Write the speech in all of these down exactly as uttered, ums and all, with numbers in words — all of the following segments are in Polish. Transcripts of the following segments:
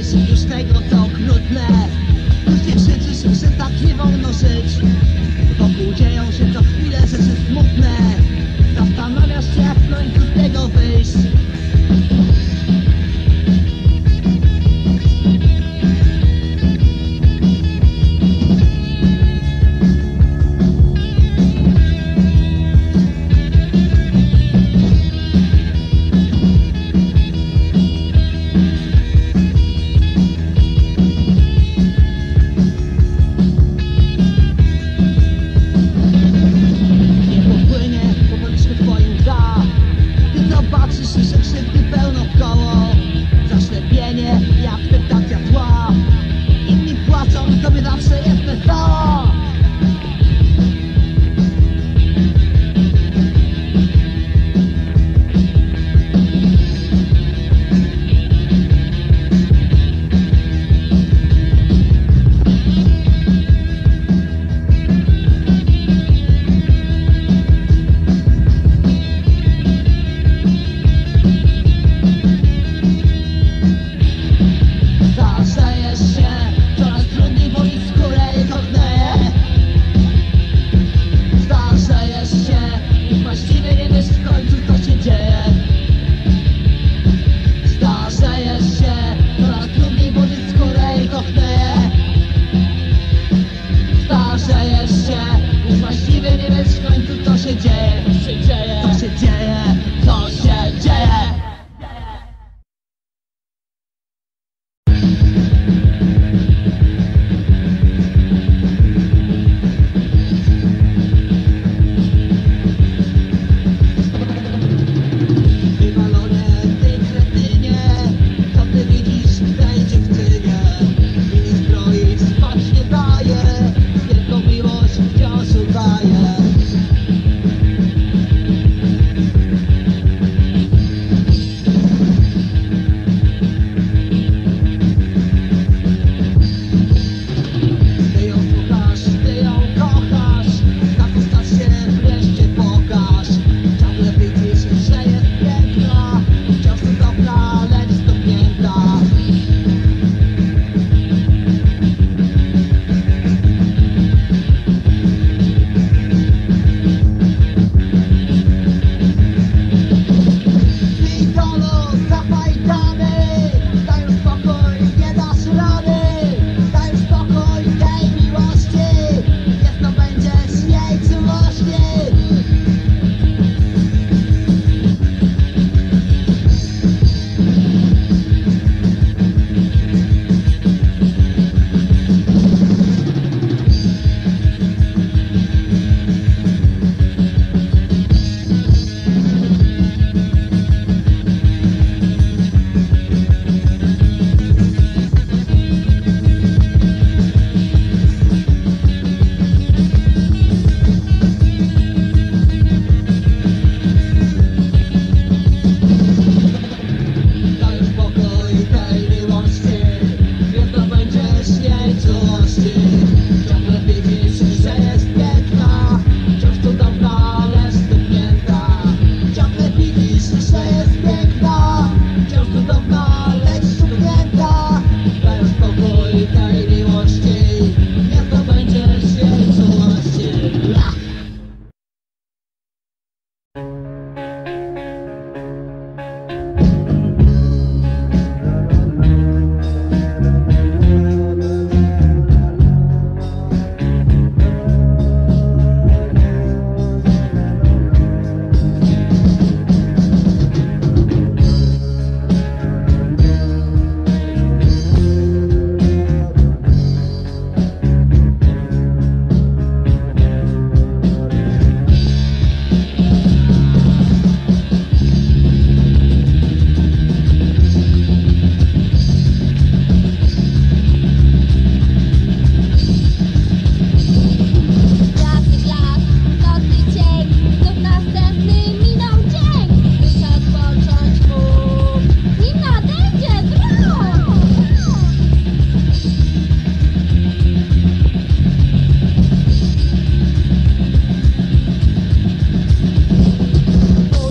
się już tego, co okrutne. Już nie krzyczysz, że tak nie wolno żyć. Wokół dzieją się co chwilę rzeczy smutne. Zastanawiasz się, jak w końcu z tego wyjść. Że krzywdy pełno w koło, zaślepienie i akceptacja zła. Inni płaczą i tobie zawsze jest wesoło. Co się dzieje, co się dzieje, co się dzieje, co się dzieje. Wywalone ty kretynie, co ty widzisz w tej dziewczynie? Mini stroi spać nie daje, wielką miłość wciąż udaje.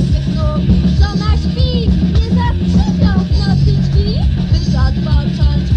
Zacząć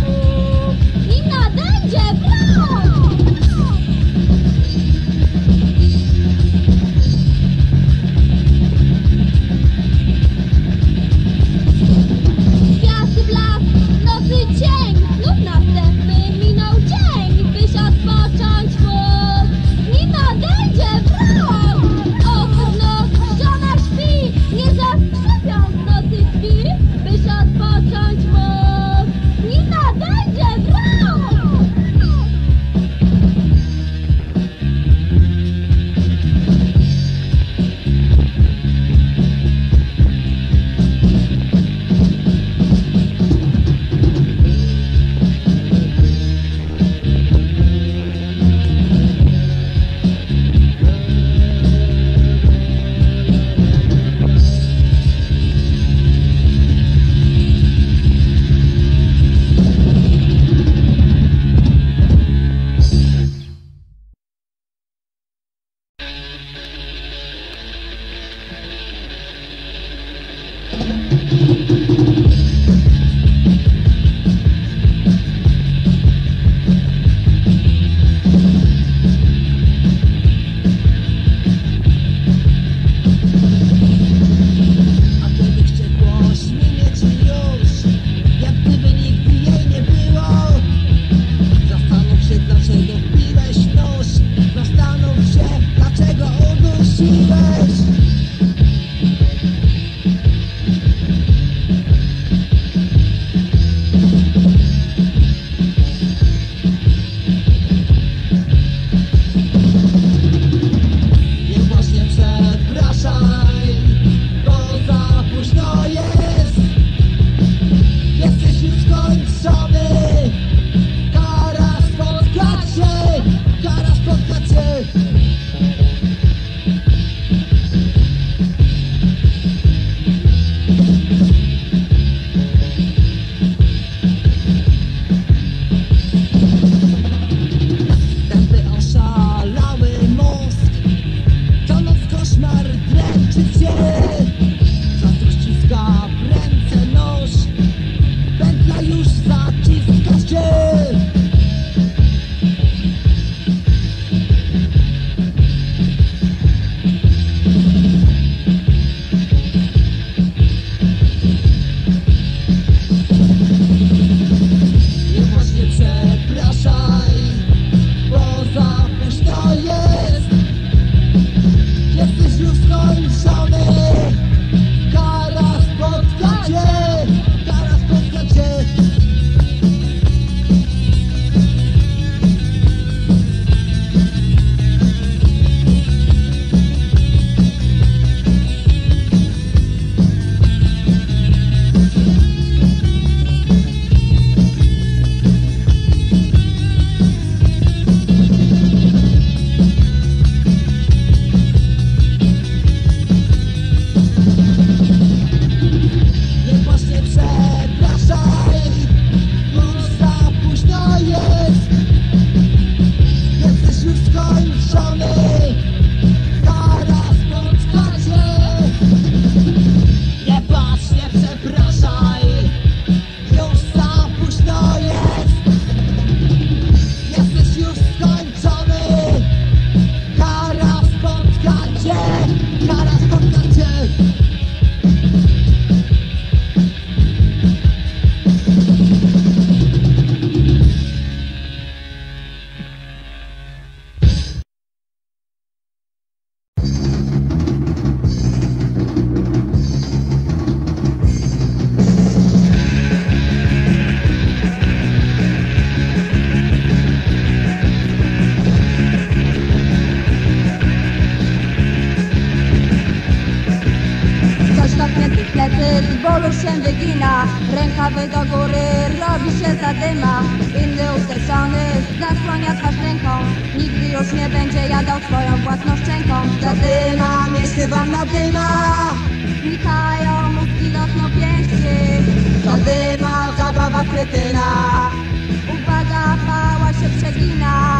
Rękawy do góry, robi się zadyma. Inny uteczony zasłania twarz ręką. Nigdy już nie będzie jadał swoją własną szczęką. Zadyma, mieście wam nadyma. Znikają mózgi, rosną pięści. Zadyma, zabawa kretyna. Uwaga, pała się przegina.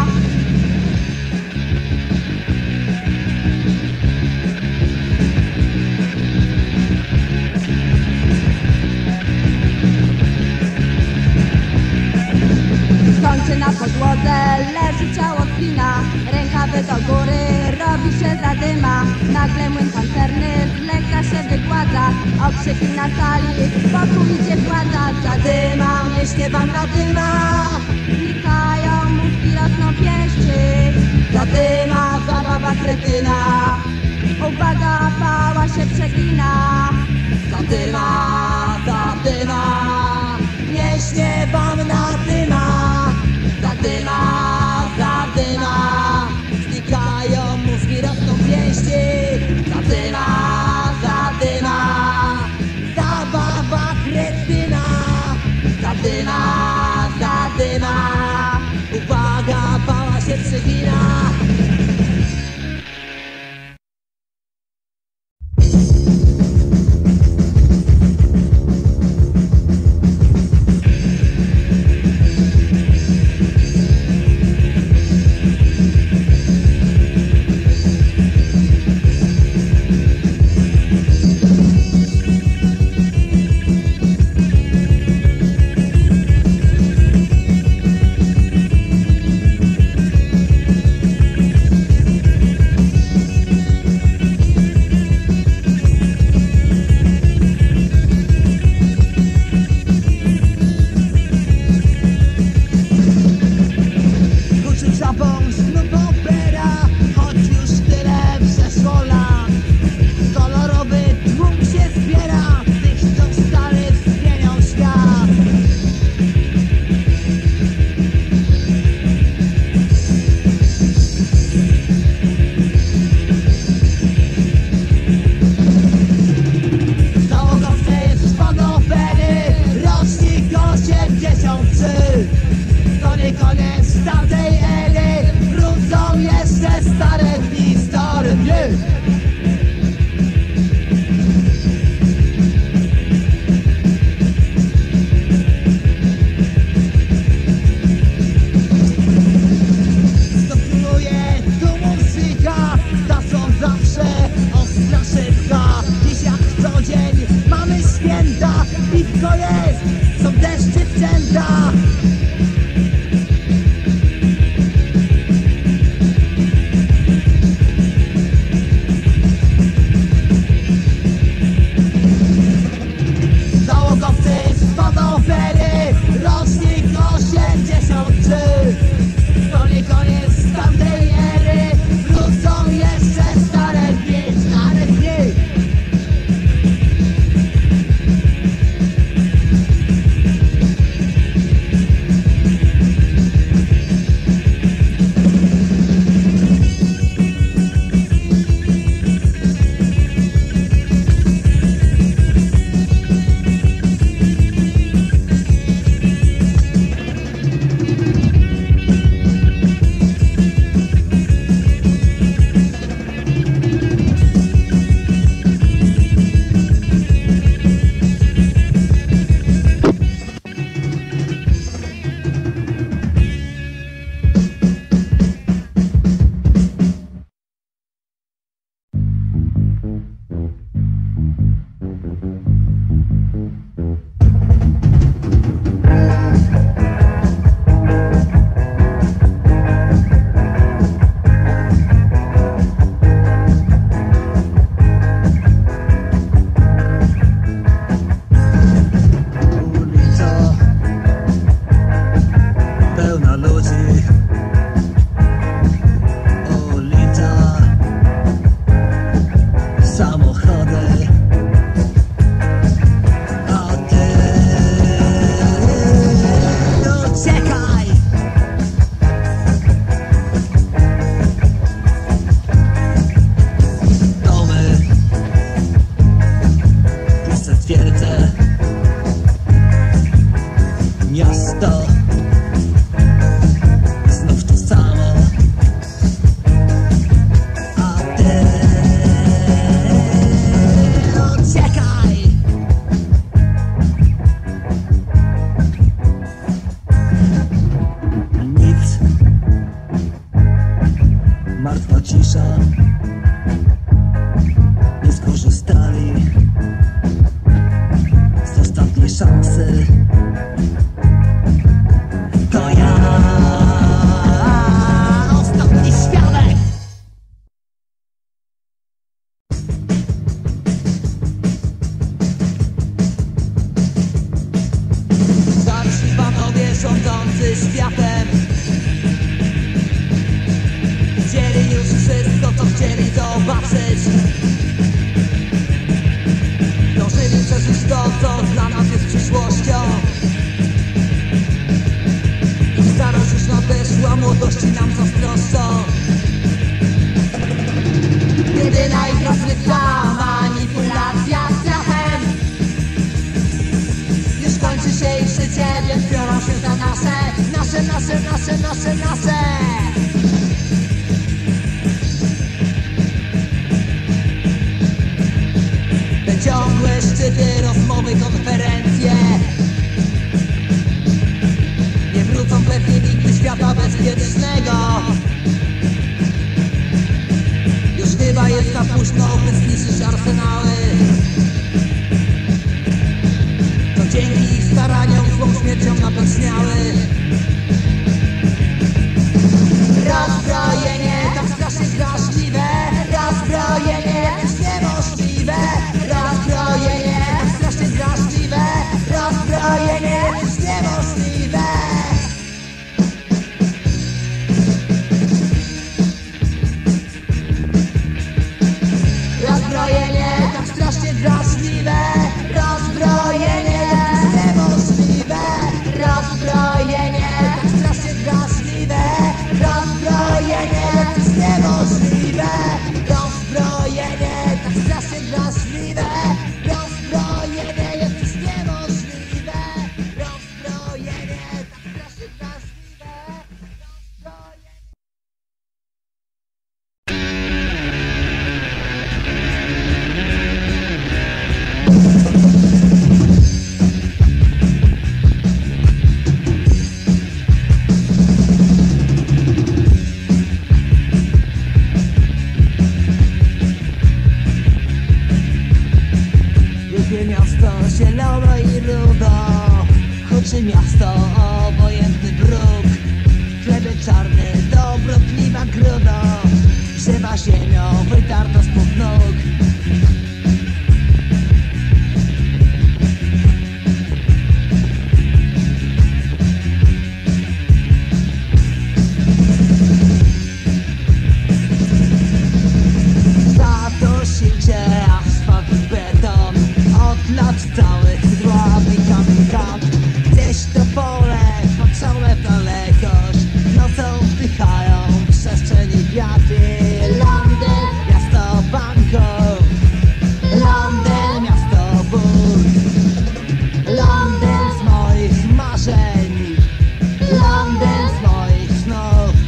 Skończy na podłodze, leży ciało spina. Rękawy do góry, robi się zadyma. Nagle młyn pancerny z lekka się wygładza. Okrzyki na sali, wokół idzie władza. Zadyma, mieście wam nadyma. Znikają mózgi, rosną pięści. Zadyma, zabawa kretyna. Uwaga, pała się przegina. Zadyma, zadyma, mieście wam nadyma. Zadyma, zadyma, znikają mózgi, rosną pięści. Zadyma, zadyma, zabawa kretyna. Zadyma, zadyma, uwaga, pała się przegina. To nie koniec tamtej ery, wrócą jeszcze stare dni, stare dni. Dominuje tu muzyka, ta są zawsze ostra, szybka. Dziś jak co dzień mamy święta, piwko jest, są też dziewczęta. To nie koniec tamtej ery, wrócą jeszcze stare dni, stare dni. miasto, znów to samo. A ty uciekaj. Nic. Martwa cisza. Nie skorzystali z ostatniej szansy. To ja, ostatni świadek. Starsi panowie rządzący światem widzieli już wszystko, co chcieli zobaczyć. Dążyli przeżyć to, co dla nas jest przyszłością. Ich starość już nadeszła, młodości nam zazdroszczą. Jedyna ich rozrywka, manipulacja strachem. Już kończy się ich życie, więc biorą się za nasze, nasze, nasze, nasze, nasze, nasze. Te ciągłe szczyty, rozmowy, konferencje nie wrócą pewnie nigdy świata bezpiecznego. Już chyba jest za późno, by zniszczyć arsenały. To dzięki ich staraniom złą śmiercią napęczniały. Rozbrojenie tak strasznie drażliwe, rozbrojenie jest niemożliwe. Rozbrojenie tak strasznie drażliwe, rozbrojenie jest niemożliwe. Rozbrojenie tak strasznie drażliwe, rozbrojenie jest niemożliwe. Rozbrojenie tak strasznie drażliwe, rozbrojenie jest niemożliwe. Rozbrojenie tak strasznie drażliwe, rozbrojenie jest niemożliwe. Rozbrojenie tak strasznie drażliwe, rozbrojenie. Lubię miasto zielono i rudo, huczy miasto, obojętny bruk. Chleby czarny, dobrotliwa grudo, grzewa ziemią, wytarto spod nóg. Zatosicie asfalt i beton, od lat całych dławi kamień kap. Gdzieś to pole wpatrzone w dalekość, nocą wdychają przestrzeni wiatry. Londyn, miasto banków, Londyn, miasto burg, Londyn z moich marzeń, Londyn z moich snów.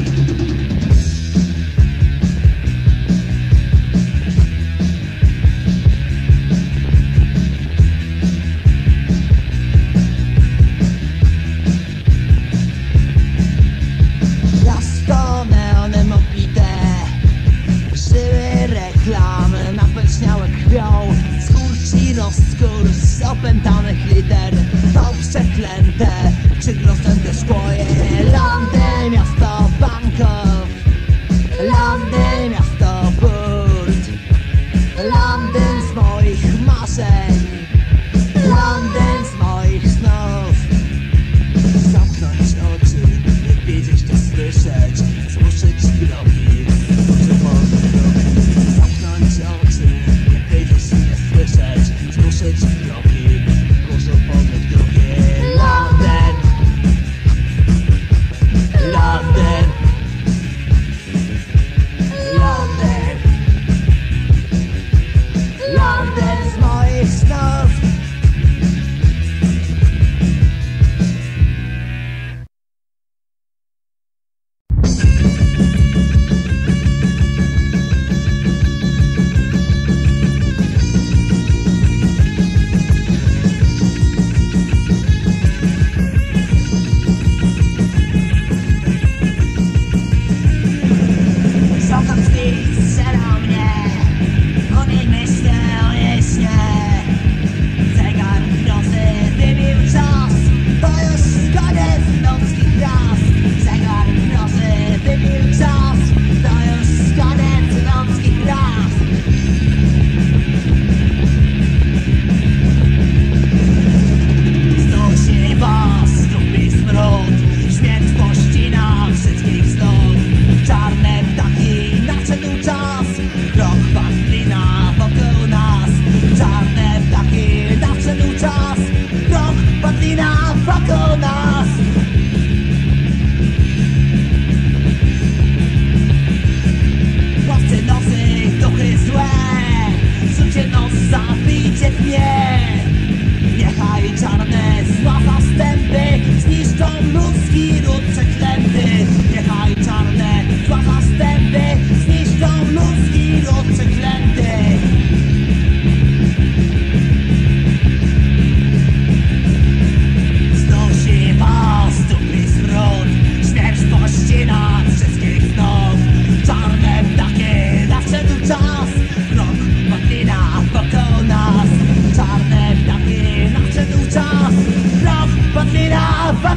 Miasto neonem opite, żyły reklamy napęczniałe krwią. Skurcz i rozskór z opętanych liter, to przeklęte, przygrosęte szkłoje. Londyn, miasto banków, Londyn, miasto burd, Londyn z moich marzeń, Londyn z moich snów. Zamknąć oczy, nie wiedzieć to słyszeć, zmuszyć kroki, powolny krok. Zamknąć oczy, nie wiedzieć nie słyszeć, zmuszyć kroki, powolny krok. Londyn, Londyn.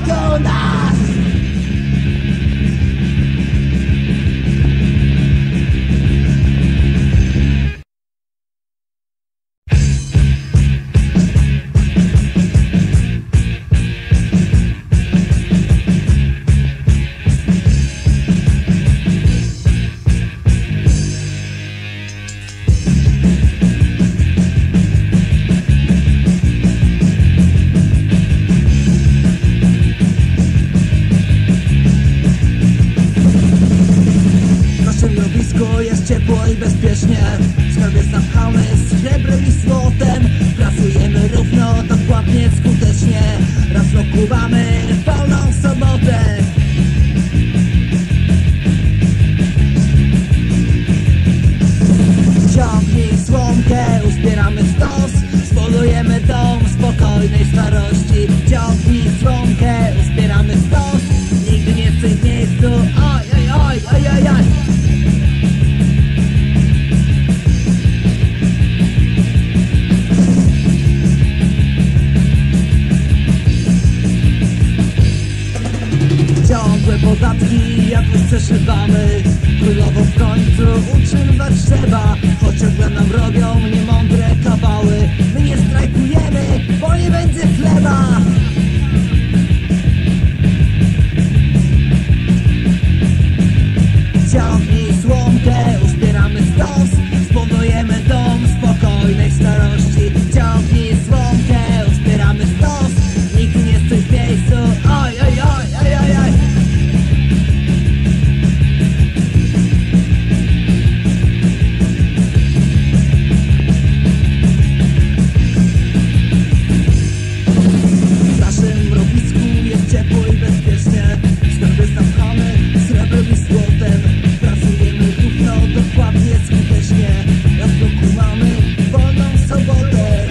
wokół nas. Jest ciepło i bezpiecznie. W skarbie zapchamy srebrem i złotem. Pracujemy równo, dokładnie, skutecznie. Raz w roku mamy wolną sobotę. Ciągnij słomkę, uzbieramy stos. Zbudujemy dom spokojnej starości. Ciągnij słomkę, uzbieramy stos. Nigdy nie w tym miejscu. Oj, oj, oj, oj, oj, oj. Ciągłe podatki jakoś przeszywamy. Królowo w końcu utrzymywać trzeba. Choć ciągle nam robią niemądre kawały. My nie strajkujemy, bo nie będzie chleba. Ciągnij słomkę, uzbieramy stos. Zbudujemy dom spokojnej starości. Ciągnij słomkę, uzbieramy stos. Nigdy nie stój w miejscu. Oj, oj, oj, oj, oj, oj. W naszym mrowisku jest ciepło i bezpiecznie. Skarby zapchamy srebrem i złotem. Pracujemy równo, dokładnie, skutecznie. Raz w roku mamy wolną sobotę.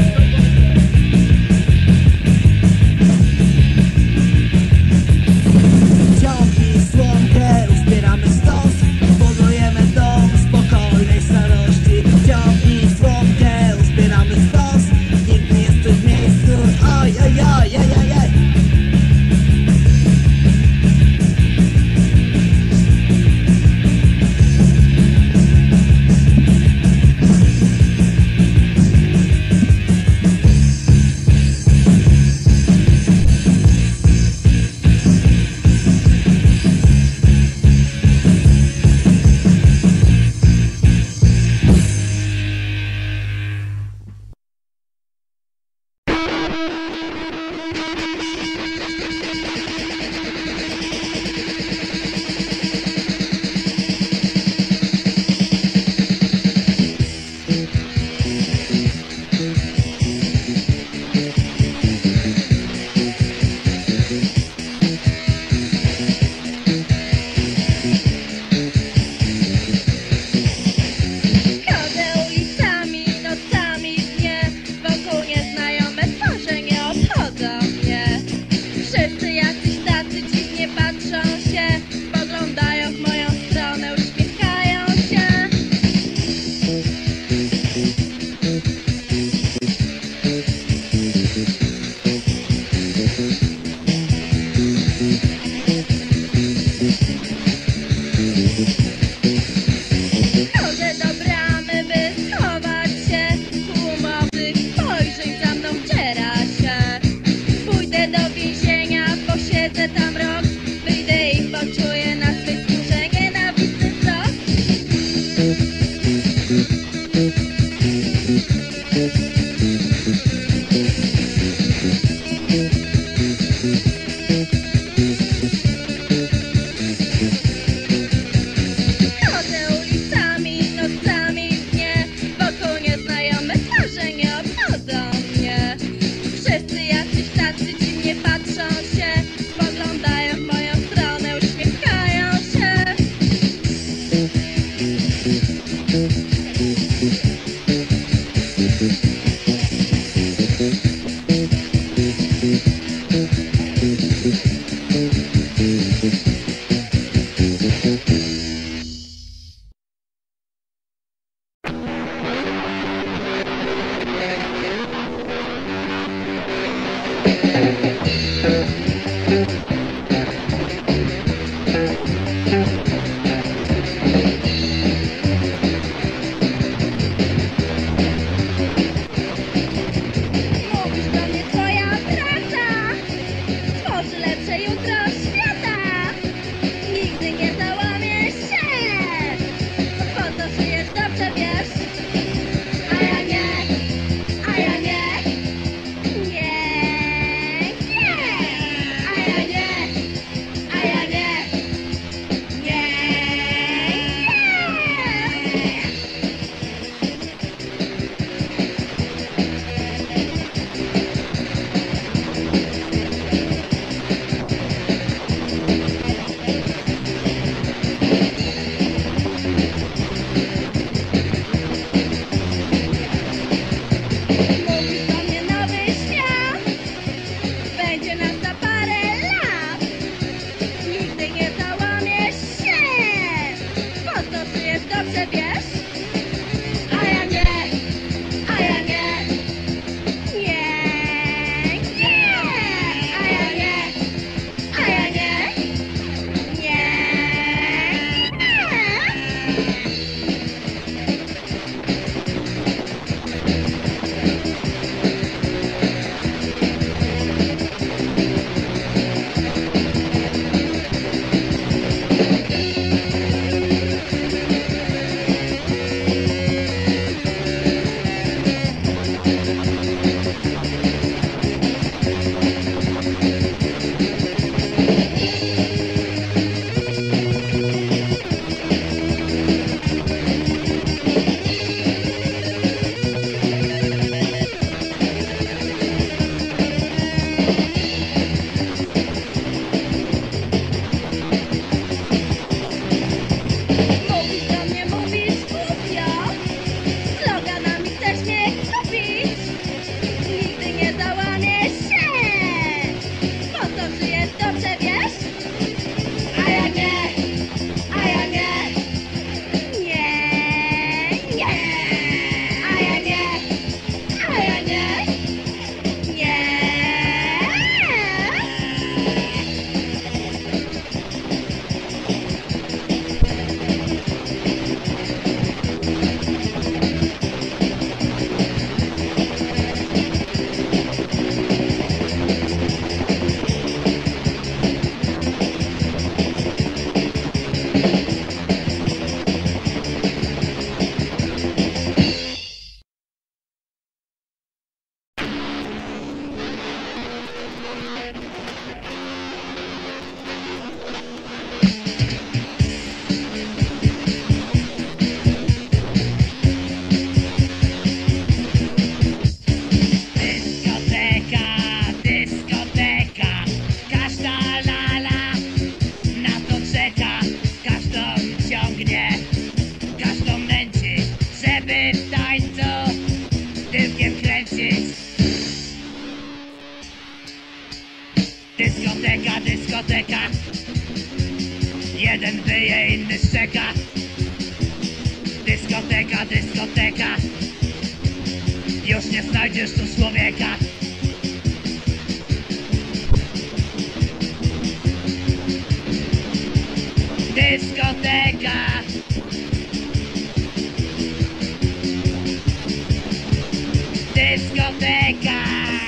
Ciągnij słomkę, uzbieramy stos. Zbudujemy dom spokojnej starości. Ciągnij słomkę, uzbieramy stos. Nigdy nie stój w miejscu. Oj, oj, oj, oj, oj, oj. Chodzę do bramy, by schować się. Tłum obcych spojrzeń za mną wdziera się. Pójdę do więzienia, posiedzę tam rok. Wyjdę i poczuję na swej skórze nienawistny wzrok. Thank you. Dyskoteka, dyskoteka. Jeden wyje, inny szczeka. Dyskoteka, dyskoteka. Już nie znajdziesz tu człowieka. Dyskoteka. Dyskoteka.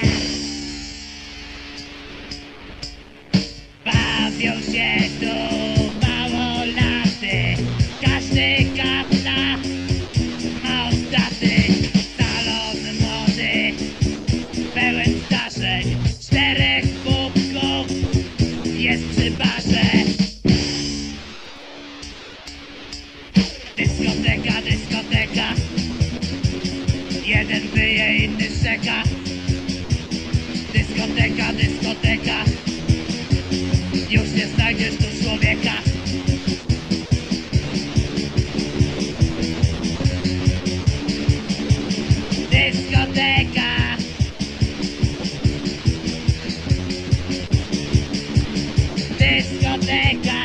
Bawią się tu małolaty. Każdy kapla ma ostaty. Salon młody, pełen zdarzeń. Czterech kubków jest przy barze. Dyskoteka, dyskoteka. Jeden wyje, inny szczeka. Dyskoteka, dyskoteka. Już nie znajdziesz tu człowieka. Dyskoteka. Dyskoteka.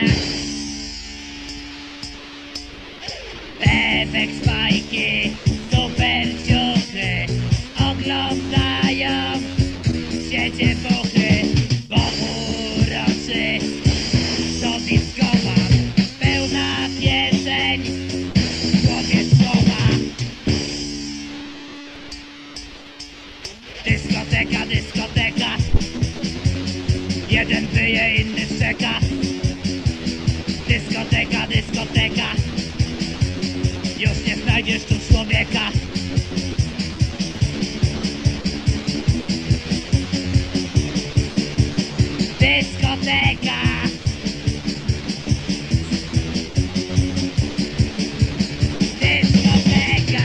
Efekt spajki, super ciuchy. Oglądają się dziewuchy. Bo uroczy to diskoman. Pełna pieseń w głowie słowa. Dyskoteka, dyskoteka. Jeden wyje, inny szczeka. Dyskoteka, dyskoteka. Już nie znajdziesz tu człowieka. Dyskoteka. Dyskoteka.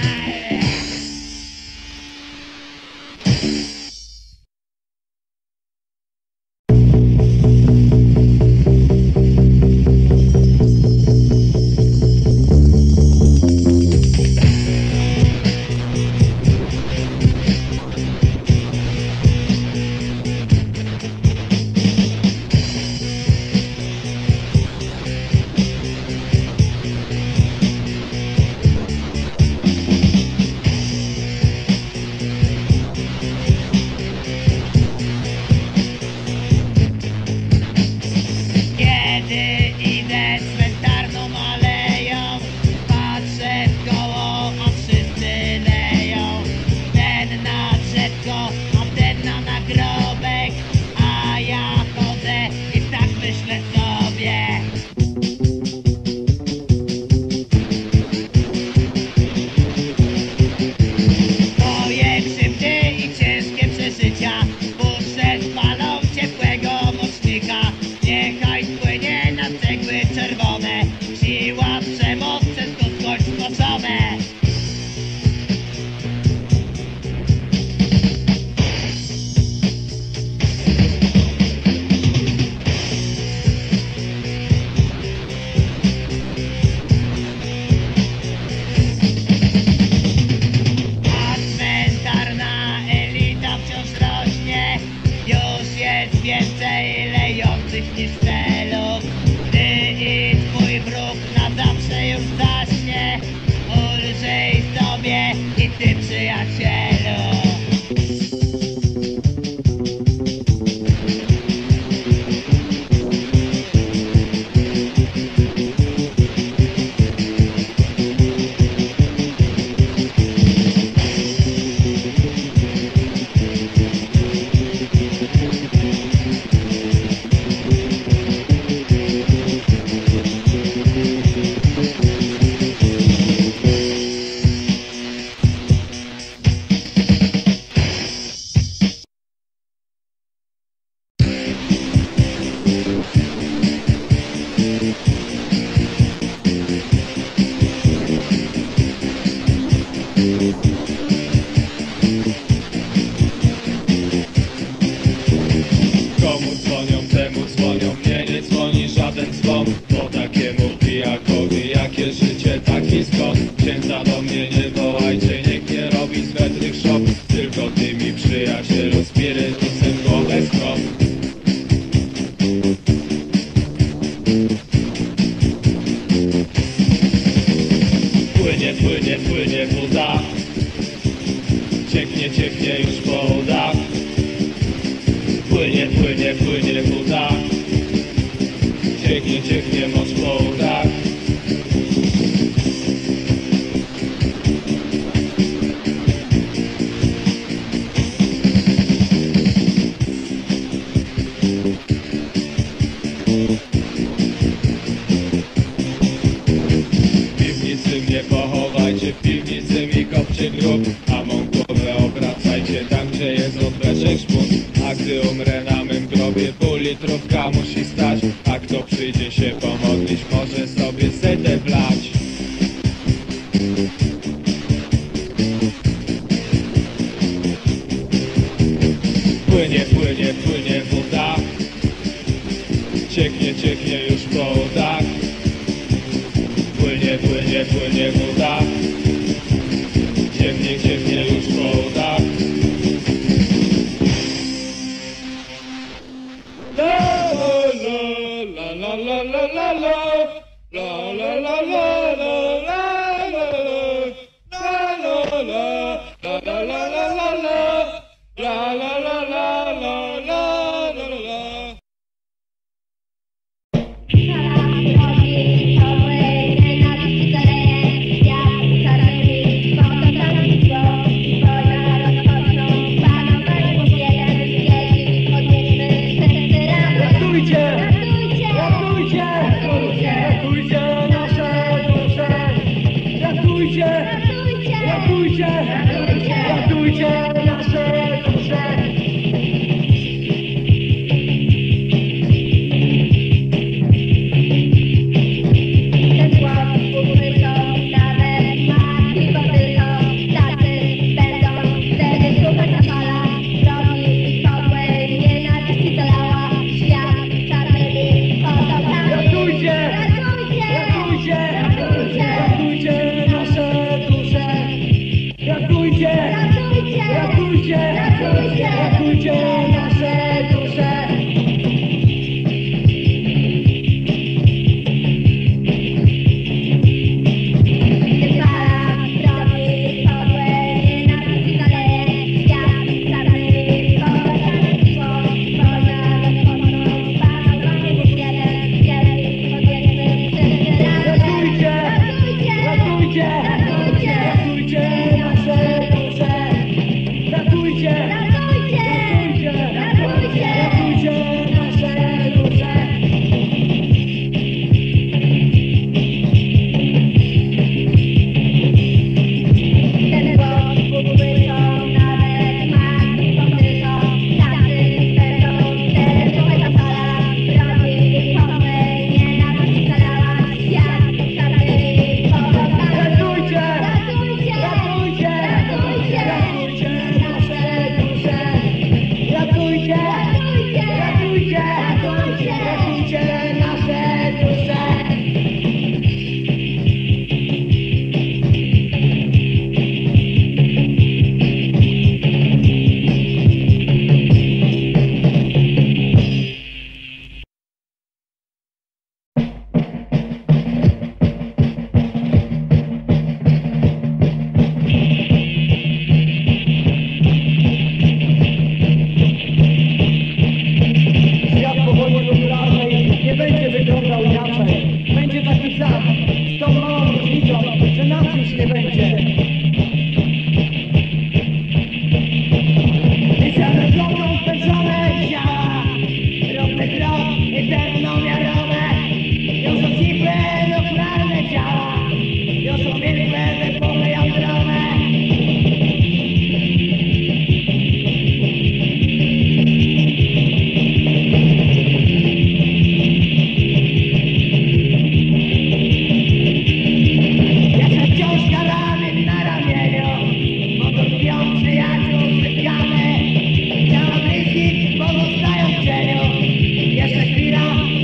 Więcej lejących niż celów. Ty i twój wróg na zawsze już zaśnie. Ulżyj sobie i ty, przyjacielu. W piwnicy mnie pochowajcie, w piwnicy mi kopcie grób, a mą głowę obracajcie tam, gdzie jest odwleczek szpun. A gdy umrę na mym grobie, pół litrówka musi stać, a kto przyjdzie się pomodlić, może sobie setę wlać. Płynie, płynie, płynie woda, cieknie, cieknie już po udach. Płynie, płynie, płynie woda, cieknie, cieknie już po udach. La la la la la la la la la la la la la la la la la la la la. La la la la la la la la la. Ciała bliskich pozostają w cieniu. Jeszcze chwila.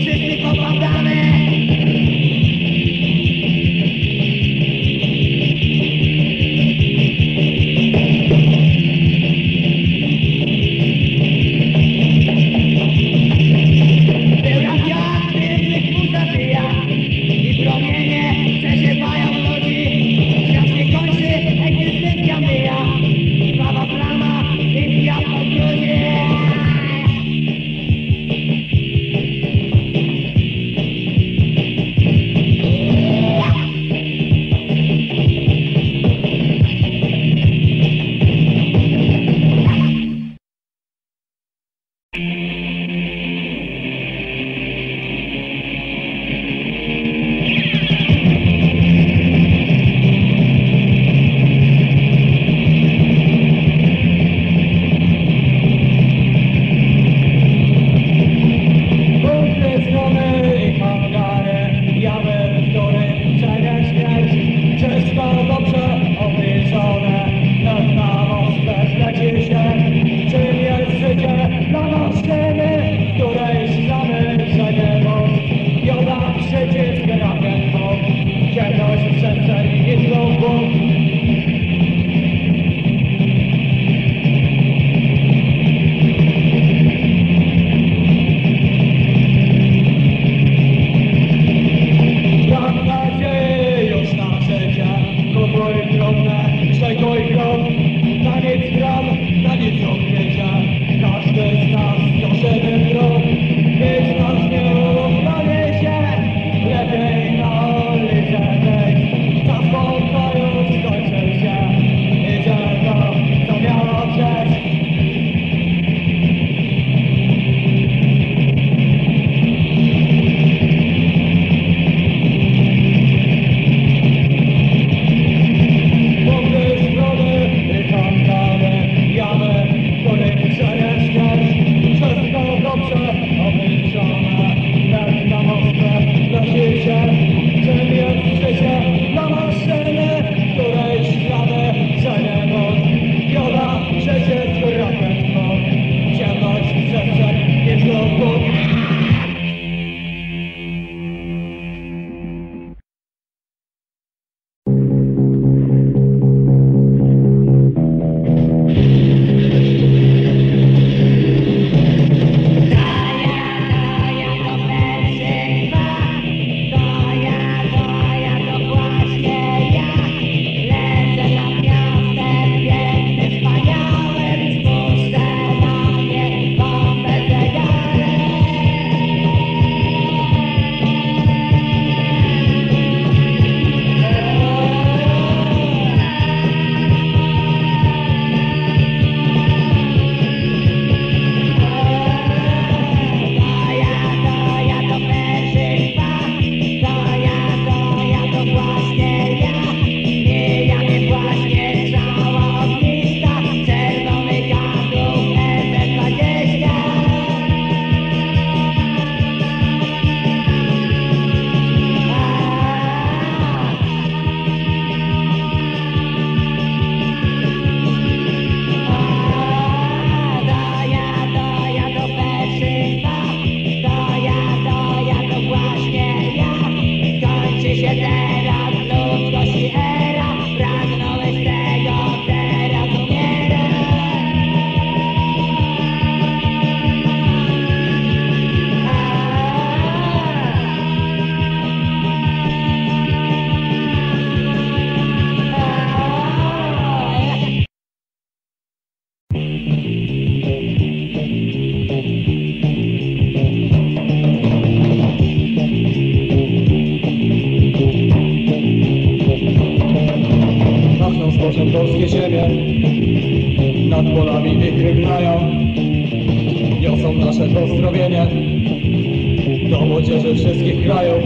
polami wichry gnają, niosą nasze pozdrowienie do młodzieży wszystkich krajów.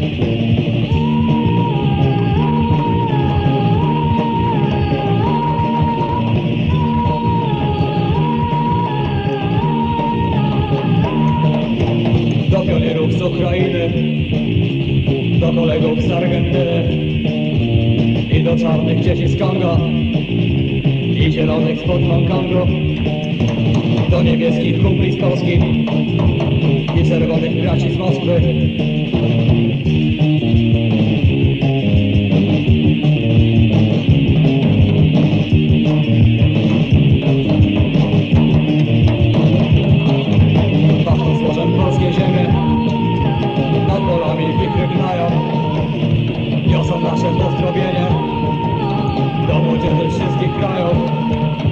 Do pionierów z Ukrainy, do kolegów z Argentyny i do czarnych dzieci z Konga i zielonych spod Hongkongu, do niebieskich kumpli z Polski i czerwonych braci z Moskwy. Pachną zbożem polskie ziemię, nad polami wichry gnają, niosą nasze pozdrowienie do młodzieży wszystkich krajów.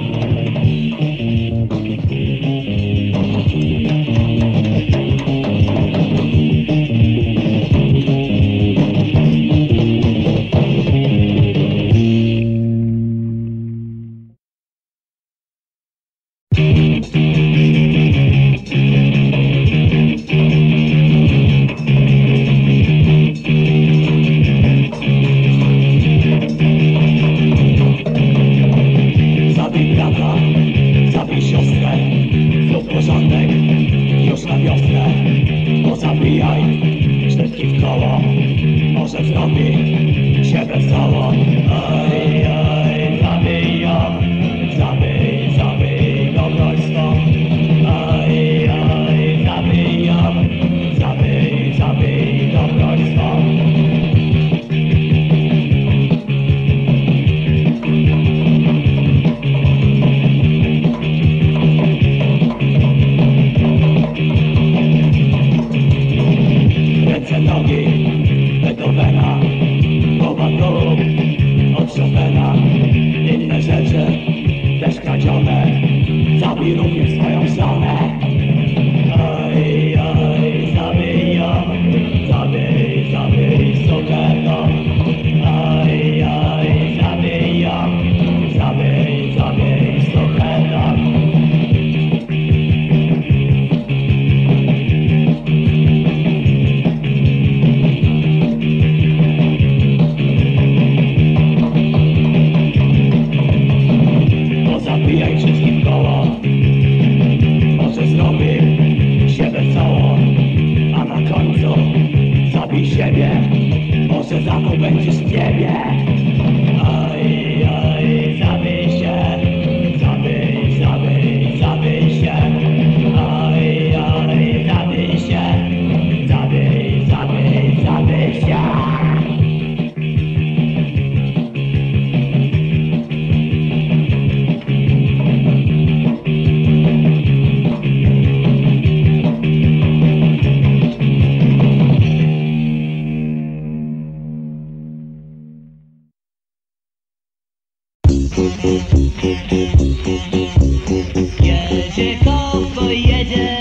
Jedzie kowboj, jedzie,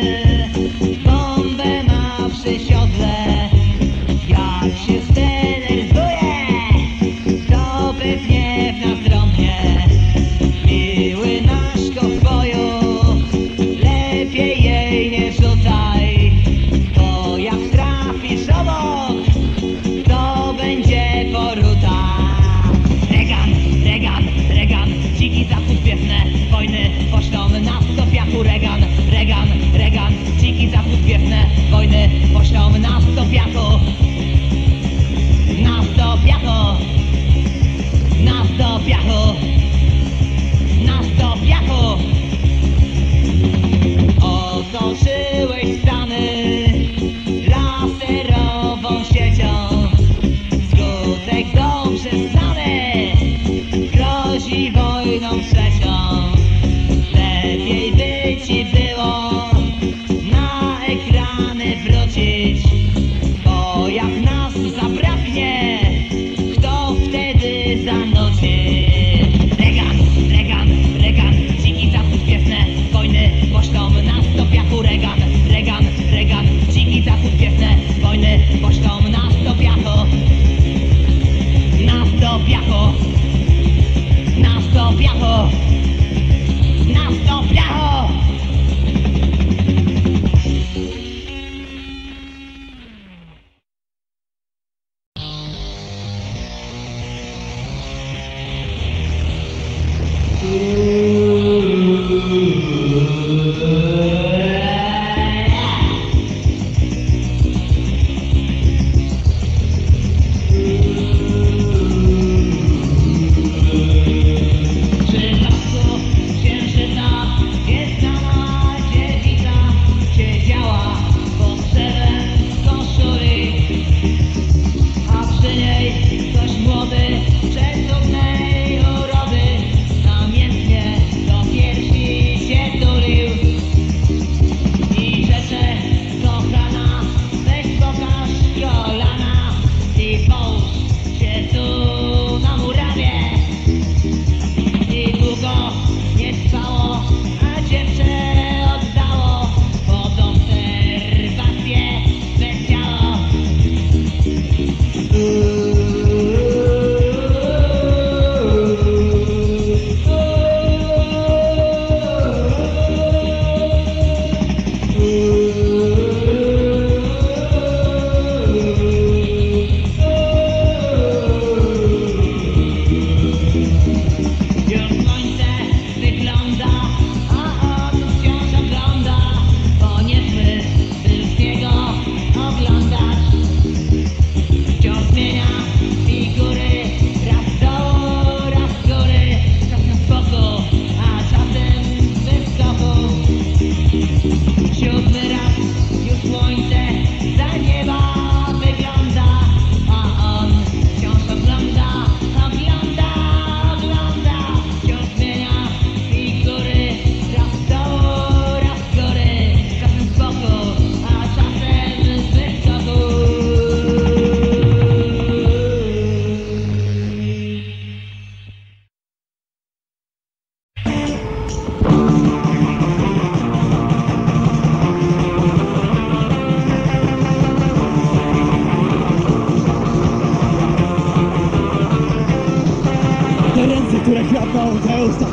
bombę ma przy siodle. Jak się zdenerwuje, to pewnie w nas drąbnie. Miły nasz kowboju, lepiej jej nie rzucaj, bo jak trafisz obok, to będzie poruta. Regan, Regan, Regan, dziki zachód wiewne, wojny poczną na stopiaku. Regan, Regan, Regan, dziki zachód wiewne, wojny poczną na stopiaku.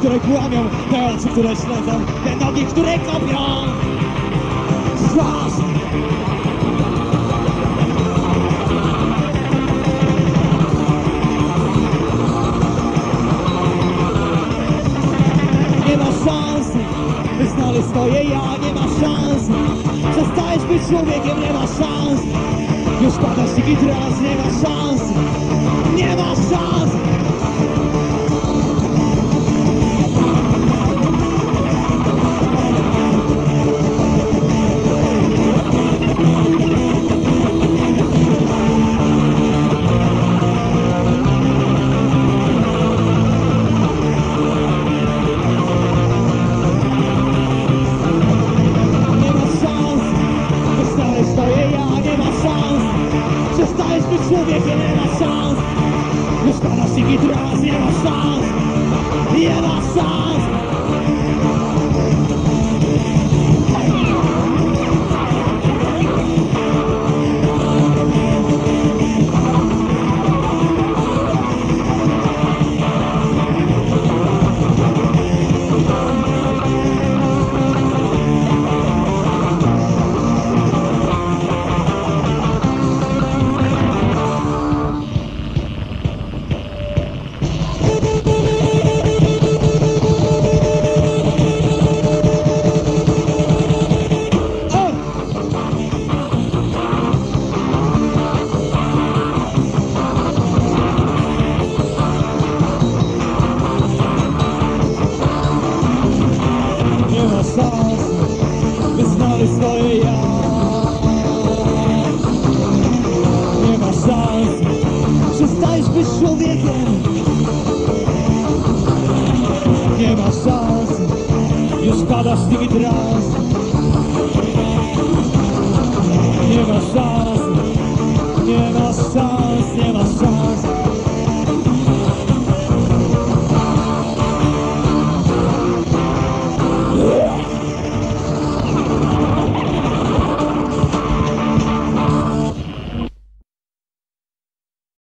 które kłamią, te oczy, które śledzą, te nogi, które kopią. Szans! Nie ma szans, by znaleźć swoje ja, nie ma szans. Przestajesz być człowiekiem, nie ma szans. Już padasz w taki trans, nie ma szans. Nie ma szans. Przestajesz być człowiekiem, nie ma szans. Już padasz w taki trans, nie ma szans. Nie ma szans. By znaleźć swoje ja. Nie ma szans. Przestajesz być człowiekiem. Nie ma szans. Już padasz w taki trans. Nie ma szans.